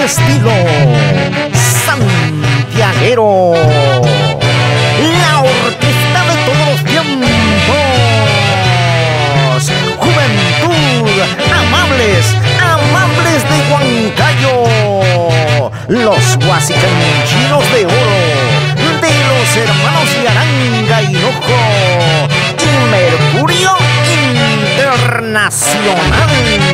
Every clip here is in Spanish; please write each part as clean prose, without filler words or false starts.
estilo santiaguero. La orquesta de todos los tiempos. Juventud, amables, amables de Huancayo. Los huasicanchinos de oro, de los hermanos Yaranga y Hinojo y Mercurio Internacional.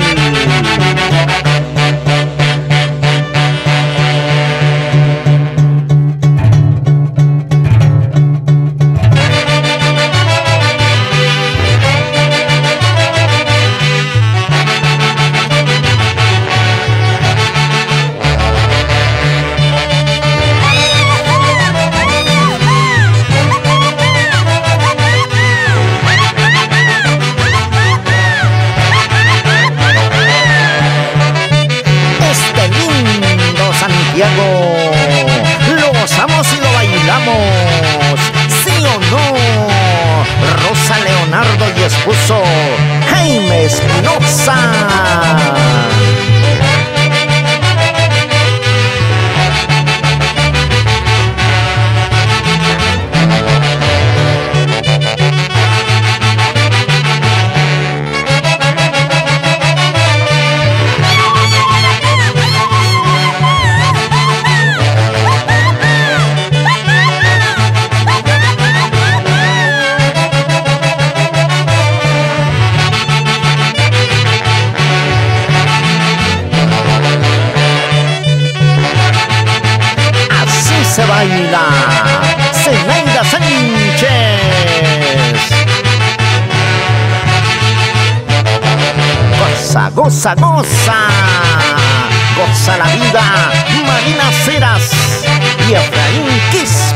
Lo gozamos y lo bailamos, ¿sí o no? Rosa Leonardo y esposo Jaime Espinosa. Se baila Zenaida Sánchez. Goza, goza, goza, goza la vida. Marina Ceras y Efraín Kiss.